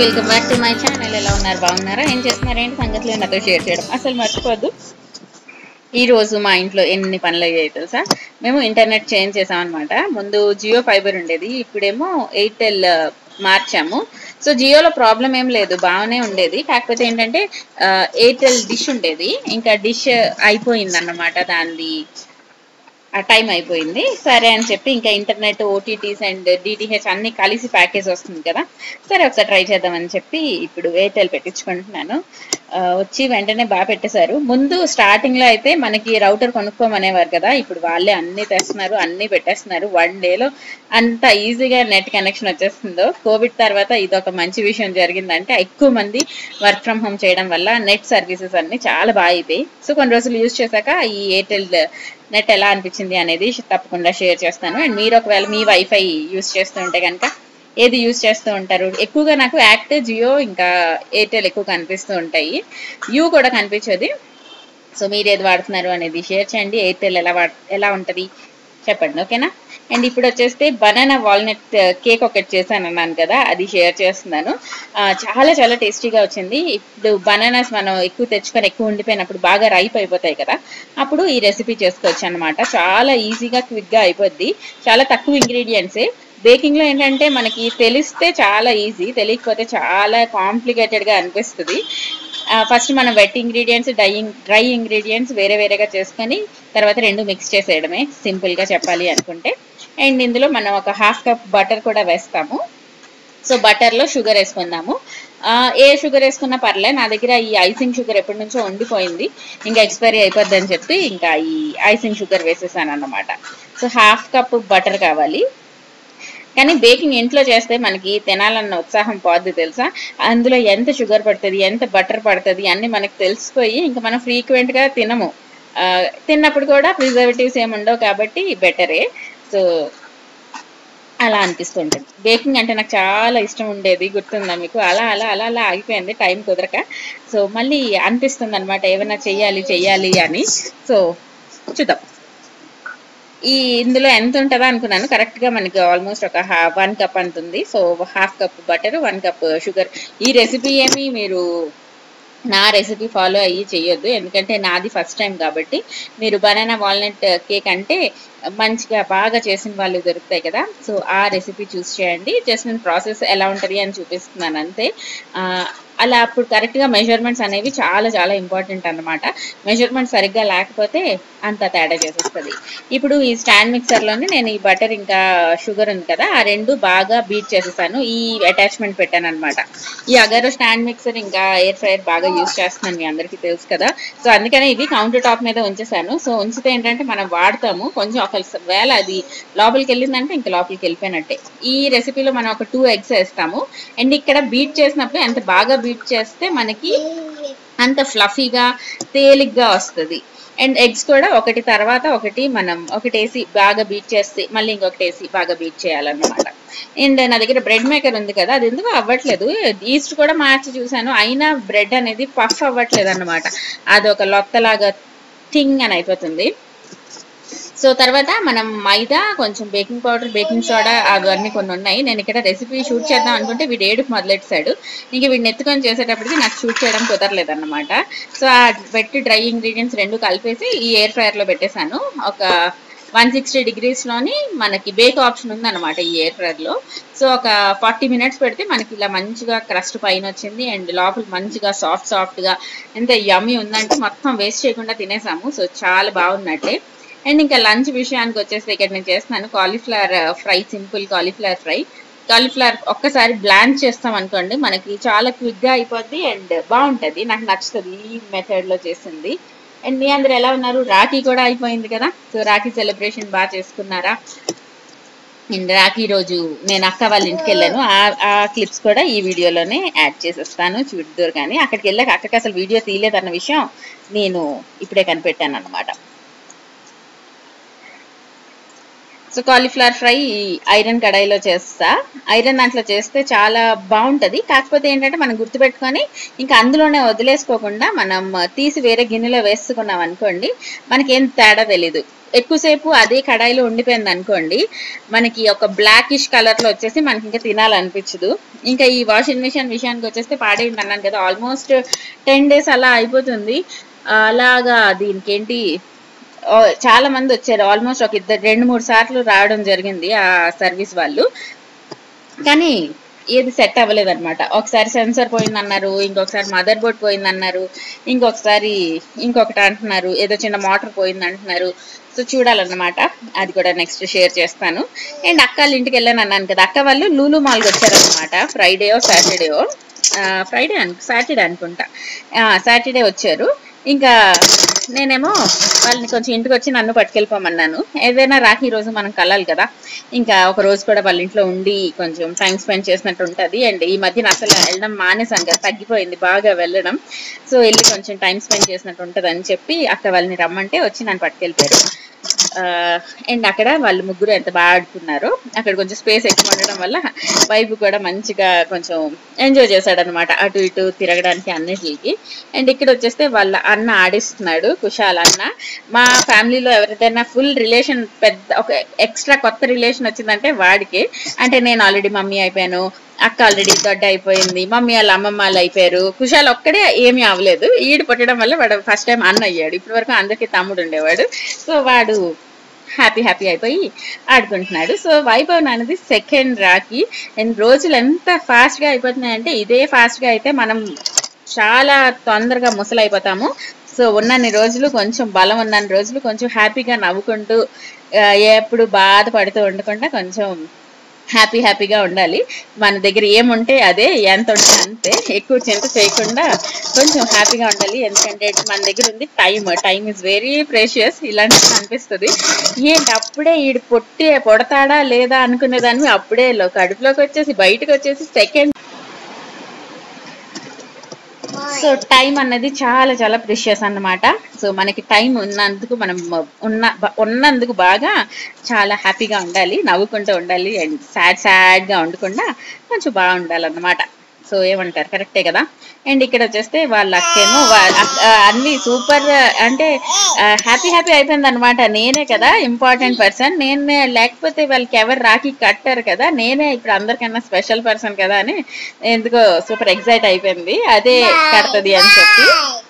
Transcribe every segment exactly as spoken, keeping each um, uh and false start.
Welcome back to my channel. ఎలా ఉన్నారు? బాగున్నారా? ఏం చేస్తున్నారు? ఏంటి సంగతులు నాతో షేర్ చేయడం అసలు మర్చిపోద్దు. ఈ రోజు మా ఇంట్లో ఎన్ని పనులు అయ్యాయి తెలుసా? మేము ఇంటర్నెట్ చేంజ్ చేసాం అనమాట. ముందు జియో ఫైబర్ ఉండేది, ఇప్పుడేమో ఎయిర్టెల్ మార్చాము. సో జియోలో ప్రాబ్లం ఏం లేదు, బాగానే ఉండేది. కాకపోతే ఏంటంటే ఎయిర్టెల్ డిష్ ఉండేది, ఇంకా డిష్ అయిపోయింది అన్నమాట. దాన్ని ఆ టైం అయిపోయింది. సరే అని చెప్పి ఇంకా ఇంటర్నెట్, ఓటీటీస్ అండ్ డిటిహెచ్ అన్ని కలిసి ప్యాకేజ్ వస్తుంది కదా, సరే ఒకసారి ట్రై చేద్దామని చెప్పి ఇప్పుడు ఎయిర్టెల్ పెట్టించుకుంటున్నాను. వచ్చి వెంటనే బాగా పెట్టేశారు. ముందు స్టార్టింగ్ లో అయితే మనకి రౌటర్ కొనుక్కోమనేవారు కదా, ఇప్పుడు వాళ్ళే అన్ని తెస్తున్నారు, అన్ని పెట్టేస్తున్నారు. వన్ డేలో అంత ఈజీగా నెట్ కనెక్షన్ వచ్చేస్తుందో. కోవిడ్ తర్వాత ఇది ఒక మంచి విషయం జరిగిందంటే, ఎక్కువ మంది వర్క్ ఫ్రమ్ హోమ్ చేయడం వల్ల నెట్ సర్వీసెస్ అన్ని చాలా బాగా అయిపోయి. సో కొన్ని రోజులు యూజ్ చేశాక ఈ ఎయిర్టెల్ నెట్ ఎలా అనిపించింది అనేది తప్పకుండా షేర్ చేస్తాను. అండ్ మీరు ఒకవేళ మీ వైఫై యూజ్ చేస్తూ ఉంటే కనుక ఏది యూజ్ చేస్తూ ఉంటారు? ఎక్కువగా నాకు యాక్ట్, జియో ఇంకా ఎయిర్టెల్ ఎక్కువ కనిపిస్తూ ఉంటాయి, యూ కూడా కనిపించదు. సో మీరు ఏది వాడుతున్నారు అనేది షేర్ చేయండి. ఎయిర్టెల్ ఎలా వాడు ఎలా ఉంటుంది చెప్పండి, ఓకేనా? అండ్ ఇప్పుడు వచ్చేస్తే బనానా వాల్నట్ కేక్ ఒకటి చేశాను అన్నాను కదా, అది షేర్ చేస్తున్నాను. చాలా చాలా టేస్టీగా వచ్చింది. ఇప్పుడు బనానాస్ మనం ఎక్కువ తెచ్చుకొని ఎక్కువ ఉండిపోయినప్పుడు బాగా రైప్ అయిపోతాయి కదా, అప్పుడు ఈ రెసిపీ చేసుకోవచ్చు అనమాట. చాలా ఈజీగా క్విక్గా అయిపోద్ది, చాలా తక్కువ ఇంగ్రీడియంట్సే. బేకింగ్లో ఏంటంటే మనకి తెలిస్తే చాలా ఈజీ, తెలియకపోతే చాలా కాంప్లికేటెడ్గా అనిపిస్తుంది. ఫస్ట్ మనం wet ingredients, dry dry ingredients వేరే వేరేగా చేసుకొని తర్వాత రెండు మిక్స్ చేసేయడమే, సింపుల్గా చెప్పాలి అనుకుంటే. అండ్ ఇందులో మనం ఒక హాఫ్ కప్ బటర్ కూడా వేస్తాము. సో బటర్లో షుగర్ వేసుకుందాము. ఏ షుగర్ వేసుకున్నా పర్లే, నా దగ్గర ఈ ఐసింగ్ షుగర్ ఎప్పటి నుంచో ఉండిపోయింది, ఇంకా ఎక్స్పైరీ అయిపోద్ది అని చెప్పి ఇంకా ఈ ఐసింగ్ షుగర్ వేసేసాను అన్నమాట. సో హాఫ్ కప్ బటర్ కావాలి. కానీ బేకింగ్ ఇంట్లో చేస్తే మనకి తినాలన్న ఉత్సాహం పోద్ది తెలుసా. అందులో ఎంత షుగర్ పడుతుంది, ఎంత బటర్ పడుతుంది అన్నీ మనకు తెలిసిపోయి ఇంకా మనం ఫ్రీక్వెంట్గా తినము. తిన్నప్పుడు కూడా ప్రిజర్వేటివ్స్ ఏమి ఉండవు కాబట్టి బెటరే. సో అలా అనిపిస్తుంటుంది. బేకింగ్ అంటే నాకు చాలా ఇష్టం ఉండేది, గుర్తుందా మీకు? అలా అలా అలా అలా ఆగిపోయింది టైం కుదరక. సో మళ్ళీ అనిపిస్తుంది అనమాట ఏమైనా చెయ్యాలి చెయ్యాలి అని. సో చూద్దాం. ఈ ఇందులో ఎంత ఉంటుందో అనుకున్నాను, కరెక్ట్గా మనకి ఆల్మోస్ట్ ఒక హా వన్ కప్ అంతుంది. So half cup butter, one cup sugar. ఈ రెసిపీ ఏమి మీరు నా రెసిపీ ఫాలో అయ్యి చేయొద్దు, ఎందుకంటే నాది ఫస్ట్ టైం కాబట్టి. మీరు బనానా వాల్నట్ కేక్ అంటే మంచిగా బాగా చేసిన వాళ్ళు దొరుకుతాయి కదా, సో ఆ రెసిపీ చూస్ చేయండి. జస్ట్ నేను ప్రాసెస్ ఎలా ఉంటుంది అని చూపిస్తున్నాను అంతే. అలా అప్పుడు కరెక్ట్గా మెజర్మెంట్స్ అనేవి చాలా చాలా ఇంపార్టెంట్ అనమాట. మెజర్మెంట్ సరిగ్గా లేకపోతే అంత తేడా చేసేస్తుంది. ఇప్పుడు ఈ స్టాండ్ మిక్సర్లోనే నేను ఈ బటర్ ఇంకా షుగర్ ఉంది కదా, ఆ రెండు బాగా బీట్ చేసేసాను. ఈ అటాచ్మెంట్ పెట్టాను అనమాట. ఈ అగరో స్టాండ్ మిక్సర్ ఇంకా ఎయిర్ ఫ్రైయర్ బాగా యూజ్ చేస్తున్నాను, మీ అందరికీ తెలుసు కదా. సో అందుకనే ఇది కౌంటర్ టాప్ మీద ఉంచేసాను. సో ఉంచితే ఏంటంటే మనం వాడతాము, కొంచెం ఒకవేళ అది లోపలికి వెళ్ళిందంటే ఇంకా లోపలికి వెళ్ళిపోయినట్టే. ఈ రెసిపీలో మనం ఒక టూ ఎగ్స్ వేస్తాము. అండ్ ఇక్కడ బీట్ చేసినప్పుడు ఎంత బాగా బీట్ చేస్తే మనకి అంత ఫ్లఫీగా తేలిగ్గా వస్తుంది. అండ్ ఎగ్స్ కూడా ఒకటి తర్వాత ఒకటి మనం ఒకటి వేసి బాగా బీట్ చేస్తే మళ్ళీ ఇంకొకటి వేసి బాగా బీట్ చేయాలన్నమాట. అండ్ నా దగ్గర బ్రెడ్ మేకర్ ఉంది కదా, అది ఎందుకు అవ్వట్లేదు. ఈస్ట్ కూడా మార్చి చూసాను, అయినా బ్రెడ్ అనేది పఫ్ అవ్వట్లేదు అన్నమాట. అది ఒక లొత్తలాగా థింగ్ అని అయిపోతుంది. సో తర్వాత మనం మైదా, కొంచెం బేకింగ్ పౌడర్, బేకింగ్ సోడా అవన్నీ కొన్ని ఉన్నాయి. నేను ఇక్కడ రెసిపీ షూట్ చేద్దాం అనుకుంటే వీడు ఏడుపు మొదలెట్టాడు. ఇంక వీడిని ఎత్తుకొని చేసేటప్పటికి నాకు షూట్ చేయడం కుదరలేదు అన్నమాట. సో ఆ పెట్టి డ్రై ఇంగ్రీడియంట్స్ రెండు కలిపేసి ఈ ఎయిర్ ఫ్రైయర్లో పెట్టేశాను. ఒక వన్ సిక్స్టీ డిగ్రీస్లోని మనకి బేక్ ఆప్షన్ ఉందన్నమాట ఈ ఎయిర్ ఫ్రైయర్లో. సో ఒక ఫార్టీ మినిట్స్ పెడితే మనకి ఇలా మంచిగా క్రస్ట్ పైన వచ్చింది, అండ్ లోపల మంచిగా సాఫ్ట్ సాఫ్ట్గా ఎంత యమ్మీ ఉందంటే మొత్తం వేస్ట్ చేయకుండా తినేసాము. సో చాలా బాగున్నట్టే. అండ్ ఇంకా లంచ్ విషయానికి వచ్చేసి ఇక్కడ నేను చేస్తున్నాను cauliflower fry, simple cauliflower fry. Cauliflower ఒక్కసారి బ్లాంచ్ చేస్తాం అనుకోండి మనకి చాలా క్విక్గా అయిపోద్ది అండ్ బాగుంటుంది, నాకు నచ్చుతుంది ఈ మెథడ్లో చేసింది. అండ్ మీ అందరు ఎలా ఉన్నారు? రాఖీ కూడా అయిపోయింది కదా, సో రాఖీ సెలబ్రేషన్ బాగా చేసుకున్నారా? అండ్ రాఖీ రోజు నేను అక్క వాళ్ళ ఇంటికి వెళ్ళాను, ఆ క్లిప్స్ కూడా ఈ వీడియోలోనే యాడ్ చేసేస్తాను, చూద్దరు. కానీ అక్కడికి వెళ్ళాక అక్కడికి అసలు వీడియో తీయలేదన్న విషయం నేను ఇప్పుడే కనిపెట్టాను అనమాట. సో కాలీఫ్లవర్ ఫ్రై ఐరన్ కడాయిలో చేస్తా. ఐరన్ దాంట్లో చేస్తే చాలా బాగుంటుంది. కాకపోతే ఏంటంటే మనం గుర్తుపెట్టుకొని ఇంకా అందులోనే వదిలేసుకోకుండా మనం తీసి వేరే గిన్నెలో వేసుకున్నాం అనుకోండి, మనకేం తేడా తెలీదు. ఎక్కువసేపు అదే కడాయిలో ఉండిపోయింది అనుకోండి, మనకి ఒక బ్లాకిష్ కలర్లో వచ్చేసి మనకి ఇంకా తినాలనిపించదు. ఇంకా ఈ వాషింగ్ మిషన్ విషయానికి వచ్చేస్తే పాడైంది అన్నాను కదా, ఆల్మోస్ట్ టెన్ డేస్ అలా అయిపోతుంది. అలాగా దీనికి ఏంటి చాలా మంది వచ్చారు, ఆల్మోస్ట్ ఒక ఇద్దరు రెండు మూడు సార్లు రావడం జరిగింది ఆ సర్వీస్ వాళ్ళు, కానీ ఏది సెట్ అవ్వలేదు అనమాట. ఒకసారి సెన్సర్ పోయిందన్నారు, ఇంకొకసారి మదర్ బోర్డ్ పోయిందన్నారు, ఇంకొకసారి ఇంకొకటి అంటున్నారు, ఏదో చిన్న మోటార్ పోయింది అంటున్నారు. సో చూడాలన్నమాట, అది కూడా నెక్స్ట్ షేర్ చేస్తాను. అండ్ అక్క వాళ్ళ ఇంటికి వెళ్ళాను అన్నాను కదా, అక్క వాళ్ళు లూలు మాల్కి వచ్చారనమాట. ఫ్రైడేయో సాటర్డేయో ఫ్రైడే అను సాటర్డే అనుకుంటా సాటర్డే వచ్చారు. ఇంకా నేనేమో వాళ్ళని కొంచెం ఇంటికి వచ్చి నన్ను పట్టుకెళ్ళిపోమన్నాను. ఏదైనా రాఖీ రోజు మనం కలాలి కదా, ఇంకా ఒక రోజు కూడా వాళ్ళ ఇంట్లో ఉండి కొంచెం టైం స్పెండ్ చేసినట్టు ఉంటుంది. అండ్ ఈ మధ్యన అసలు వెళ్ళడం మానేసాను కదా, తగ్గిపోయింది బాగా వెళ్ళడం. సో వెళ్ళి కొంచెం టైం స్పెండ్ చేసినట్టు ఉంటుంది అని చెప్పి అక్క వాళ్ళని రమ్మంటే వచ్చి నన్ను పట్టుకెళ్ళిపోయారు. అండ్ అక్కడ వాళ్ళు ముగ్గురు ఎంత బాగా ఆడుకున్నారో, అక్కడ కొంచెం స్పేస్ ఎక్కువ ఉండడం వల్ల వైపు కూడా మంచిగా కొంచెం ఎంజాయ్ చేశాడనమాట అటు ఇటు తిరగడానికి అన్నిటికి. అండ్ ఇక్కడ వచ్చేస్తే వాళ్ళ అన్న ఆడిస్తున్నాడు, కుషాల్ అన్న. మా ఫ్యామిలీలో ఎవరిదైనా ఫుల్ రిలేషన్ పెద్ద ఒక ఎక్స్ట్రా కొత్త రిలేషన్ వచ్చిందంటే వాడికి. అంటే నేను ఆల్రెడీ మమ్మీ అయిపోయాను, అక్క ఆల్రెడీ దొడ్డ అయిపోయింది, మమ్మీ వాళ్ళ అమ్మమ్మ వాళ్ళు అయిపోయారు, కుషాల్ ఒక్కడే ఏమీ అవ్వలేదు. ఈడు పుట్టడం వల్ల వాడు ఫస్ట్ టైం అన్న అయ్యాడు. ఇప్పటి వరకు అందరికీ తమ్ముడు ఉండేవాడు. సో వాడు హ్యాపీ హ్యాపీ అయిపోయి ఆడుకుంటున్నాడు. సో వైభవ్ అనేది సెకండ్ రాఖీ. అండ్ రోజులు ఎంత ఫాస్ట్గా అయిపోతున్నాయంటే, ఇదే ఫాస్ట్గా అయితే మనం చాలా తొందరగా ముసలైపోతాము. సో ఉన్నన్ని రోజులు కొంచెం బలం ఉన్నన్ని రోజులు కొంచెం హ్యాపీగా నవ్వుకుంటూ ఎప్పుడు బాధపడుతూ ఉండకుండా కొంచెం హ్యాపీ హ్యాపీగా ఉండాలి. మన దగ్గర ఏముంటే అదే, ఎంత ఉంటే అంతే, ఎక్కువ చింత చేయకుండా కొంచెం హ్యాపీగా ఉండాలి. ఎందుకంటే మన దగ్గర ఉంది time. Time is very precious. ఇలాంటివి అనిపిస్తుంది, ఏంటి అప్పుడే ఈడు పొట్టి పొడతాడా లేదా అనుకునేదాన్ని అప్పుడే కడుపులోకి వచ్చేసి బయటకు వచ్చేసి సెకండ్. సో టైం అన్నది చాలా చాలా ప్రెషియస్ అన్నమాట. సో మనకి టైం ఉన్నందుకు మనం ఉన్న ఉన్నందుకు బాగా చాలా హ్యాపీగా ఉండాలి, నవ్వుకుంటూ ఉండాలి. అండ్ సాడ్ సాడ్గా ఉండకుండా కొంచెం బాగుండాలన్నమాట. సో ఏమంటారు, కరెక్టే కదా. అండ్ ఇక్కడ వచ్చేస్తే వాళ్ళ అక్కేమో అన్ని సూపర్ అంటే హ్యాపీ హ్యాపీ అయిపోయింది అనమాట. నేనే కదా ఇంపార్టెంట్ పర్సన్, నేనే లేకపోతే వాళ్ళకి ఎవరు రాఖీ కట్టారు కదా, నేనే ఇప్పుడు అందరికన్నా స్పెషల్ పర్సన్ కదా అని ఎందుకో సూపర్ ఎక్సైట్ అయిపోయింది, అదే కడుతుంది అని చెప్పి.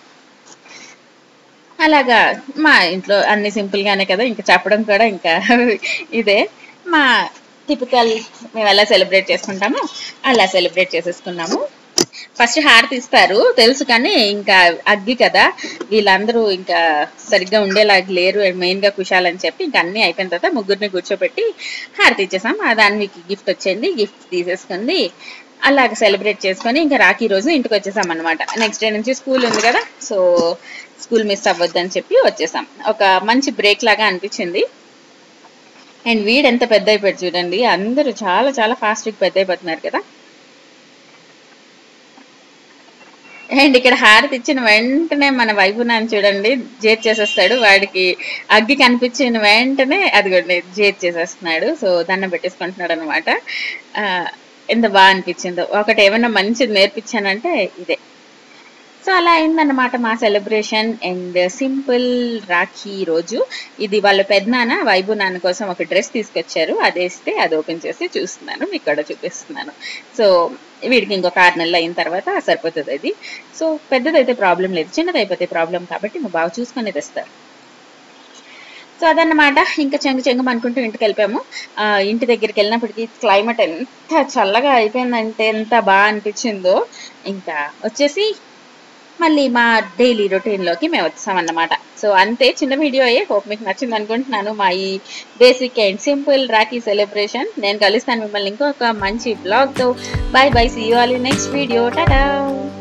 అలాగా మా ఇంట్లో అన్ని సింపుల్ గానే కదా, ఇంకా చెప్పడం కూడా ఇంకా ఇదే మా టిపికల్. మేము ఎలా సెలబ్రేట్ చేసుకుంటామో అలా సెలబ్రేట్ చేసేసుకున్నాము. ఫస్ట్ హారతి ఇస్తారు తెలుసు, కానీ ఇంకా అగ్గి కదా, వీళ్ళందరూ ఇంకా సరిగ్గా ఉండేలాగా లేరు, మెయిన్గా కుషాల్ అని చెప్పి ఇంకా అన్నీ అయిపోయిన తర్వాత ముగ్గురిని కూర్చోబెట్టి హారతి ఇచ్చేసాం. దానికి గిఫ్ట్ వచ్చింది, గిఫ్ట్ తీసేసుకుంది. అలాగ సెలబ్రేట్ చేసుకొని ఇంకా రాఖీ రోజు ఇంటికి వచ్చేసాం అనమాట. నెక్స్ట్ డే నుంచి స్కూల్ ఉంది కదా, సో స్కూల్ మిస్ అవ్వద్దని చెప్పి వచ్చేసాం. ఒక మంచి బ్రేక్ లాగా అనిపించింది. అండ్ వీడు ఎంత పెద్ద అయిపోయాడు చూడండి, అందరూ చాలా చాలా ఫాస్ట్గా పెద్ద అయిపోతున్నారు కదా. అండ్ ఇక్కడ హారతి ఇచ్చిన వెంటనే మన వైపునాన్ని చూడండి జేట్ చేసేస్తాడు. వాడికి అగ్గి కనిపించిన వెంటనే అదిగోండి జేట్ చేసేస్తున్నాడు. సో దండం పెట్టేసుకుంటున్నాడు అనమాట. ఎంత బాగా అనిపించిందో. ఒకటి ఏమైనా మంచిది నేర్పించానంటే ఇదే. సో అలా అయిందన్నమాట మా సెలబ్రేషన్. అండ్ సింపుల్ రాఖీ రోజు ఇది వాళ్ళ పెద్దనాన్న వైభవ్ నాన్న కోసం ఒక డ్రెస్ తీసుకొచ్చారు, అది వేస్తే అది ఓపెన్ చేసి చూస్తున్నాను, మీకు కూడా చూపిస్తున్నాను. సో వీడికి ఇంకొక ఆరు నెలలు అయిన తర్వాత సరిపోతుంది అది. సో పెద్దదైతే ప్రాబ్లం లేదు, చిన్నదైపోతే ప్రాబ్లం, కాబట్టి నువ్వు బాగా చూసుకొని తెస్తారు. సో అదన్నమాట. ఇంకా చెంగు చెంగు అనుకుంటూ ఇంటికి వెళ్ళిపోయాము. ఇంటి దగ్గరికి వెళ్ళినప్పటికీ క్లైమేట్ ఎంత చల్లగా అయిపోయిందంటే ఎంత బాగా అనిపించిందో. ఇంకా వచ్చేసి మళ్ళీ మా డైలీ రొటీన్లోకి మేము వచ్చామన్నమాట. సో అంతే, చిన్న వీడియో అయ్యే. హోప్ మీకు నచ్చింది అనుకుంటున్నాను మా ఈ basic and simple Rakhi celebration. నేను కలుస్తాను మిమ్మల్ని ఇంకొక మంచి బ్లాగ్తో. Bye bye, see you all in next video. Tata.